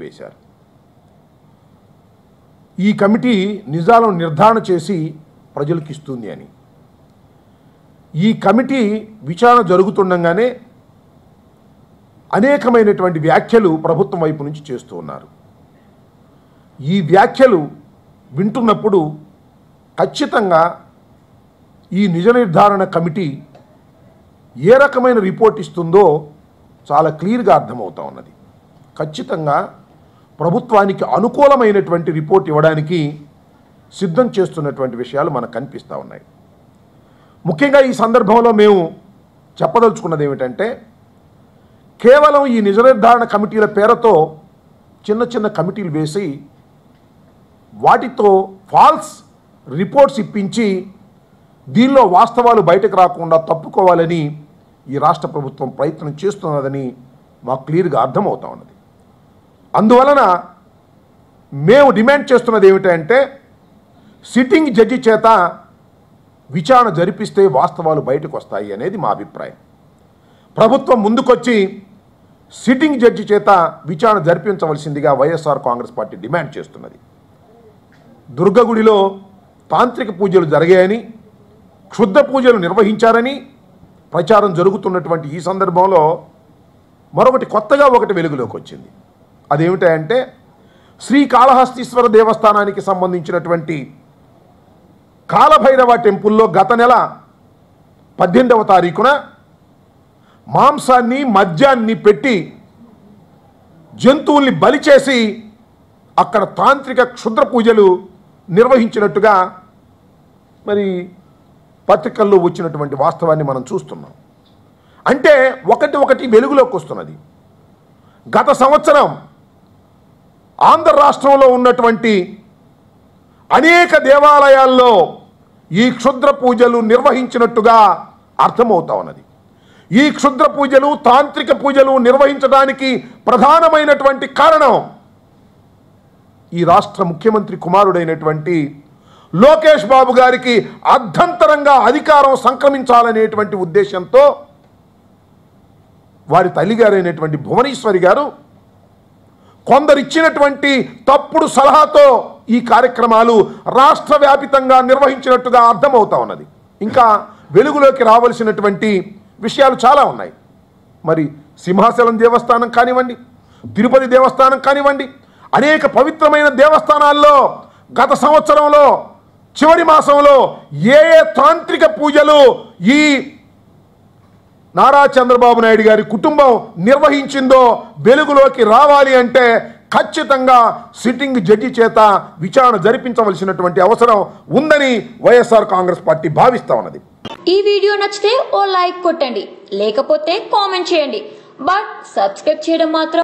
వేశారు. ఈ కమిటీ నిజాలను నిర్ధారణ చేసి ప్రజలకు ఇస్తుంది అని. ఈ కమిటీ విచారణ జరుగుతుండగానే అనేకమైనటువంటి వ్యాఖ్యలు ప్రభుత్వం వైపు నుంచి చేస్తూ ఉన్నారు. ఈ వ్యాఖ్యలు వింటున్నప్పుడు ఖచ్చితంగా ఈ నిజ నిర్ధారణ కమిటీ ఏ రకమైన రిపోర్ట్ ఇస్తుందో చాలా క్లియర్గా అర్థమవుతా ఉన్నది. ఖచ్చితంగా ప్రభుత్వానికి అనుకూలమైనటువంటి రిపోర్ట్ ఇవ్వడానికి సిద్ధం చేస్తున్నటువంటి విషయాలు మనకు కనిపిస్తూ ఉన్నాయి. ముఖ్యంగా ఈ సందర్భంలో మేము చెప్పదలుచుకున్నది ఏమిటంటే, కేవలం ఈ నిజ నిర్ధారణ కమిటీల పేరుతో చిన్న చిన్న కమిటీలు వేసి వాటితో ఫాల్స్ రిపోర్ట్స్ ఇప్పించి దీనిలో వాస్తవాలు బయటకు రాకుండా తప్పుకోవాలని ఈ రాష్ట్ర ప్రభుత్వం ప్రయత్నం చేస్తున్నదని మాకు క్లియర్గా అర్థమవుతా ఉన్నది. అందువలన మేము డిమాండ్ చేస్తున్నది ఏమిటంటే, సిట్టింగ్ జడ్జి చేత విచారణ జరిపిస్తే వాస్తవాలు బయటకు వస్తాయి అనేది మా అభిప్రాయం. ప్రభుత్వం ముందుకొచ్చి సిట్టింగ్ జడ్జి చేత విచారణ జరిపించవలసిందిగా వైఎస్ఆర్ కాంగ్రెస్ పార్టీ డిమాండ్ చేస్తున్నది. దుర్గగుడిలో తాంత్రిక పూజలు జరిగాయని, క్షుద్ర పూజలు నిర్వహించారని ప్రచారం జరుగుతున్నటువంటి ఈ సందర్భంలో మరొకటి కొత్తగా వెలుగులోకి వచ్చింది. అదేమిటంటే, శ్రీకాళహస్తీశ్వర దేవస్థానానికి సంబంధించినటువంటి కాలభైరవ టెంపుల్లో గత నెల 18వ తారీఖున మాంసాన్ని మద్యాన్ని పెట్టి జంతువుల్ని బలి చేసి అక్కడ తాంత్రిక క్షుద్ర పూజలు నిర్వహించినట్టుగా మరి పత్రికల్లో వచ్చినటువంటి వాస్తవాన్ని మనం చూస్తున్నాం. అంటే ఒకటి వెలుగులోకి వస్తున్నది. గత సంవత్సరం ఆంధ్ర రాష్ట్రంలో ఉన్నటువంటి అనేక దేవాలయాల్లో ఈ క్షుద్ర పూజలు నిర్వహించినట్టుగా అర్థమవుతా ఉన్నది. ఈ క్షుద్ర పూజలు తాంత్రిక పూజలు నిర్వహించడానికి ప్రధానమైనటువంటి కారణం ఈ రాష్ట్ర ముఖ్యమంత్రి కుమారుడైనటువంటి లోకేష్ బాబు గారికి అర్ధంతరంగా అధికారం సంక్రమించాలనేటువంటి ఉద్దేశంతో వారి తల్లిగారైనటువంటి భువనేశ్వరి గారు కొందరిచ్చినటువంటి తప్పుడు సలహాతో ఈ కార్యక్రమాలు రాష్ట్ర వ్యాపితంగా నిర్వహించినట్టుగా అర్థమవుతా ఉన్నది. ఇంకా వెలుగులోకి రావాల్సినటువంటి విషయాలు చాలా ఉన్నాయి. మరి సింహాచలం దేవస్థానం కానివ్వండి, తిరుపతి దేవస్థానం కానివ్వండి, అనేక పవిత్రమైన దేవస్థానాల్లో గత సంవత్సరంలో చివరి మాసంలో ఏ తాంత్రిక పూజలు ఈ నారా చంద్రబాబు నాయుడు గారి కుటుంబం నిర్వహించిందో వెలుగులోకి రావాలి అంటే ఖచ్చితంగా సిట్టింగ్ జడ్జి చేత విచారణ జరిపించవలసినటువంటి అవసరం ఉందని వైఎస్ఆర్ కాంగ్రెస్ పార్టీ భావిస్తా ఉన్నది. ఈ వీడియో నచ్చితే ఓ లైక్ కొట్టండి, లేకపోతే కామెంట్ చేయండి. బట్ సబ్స్క్రైబ్ చేయడం మాత్రం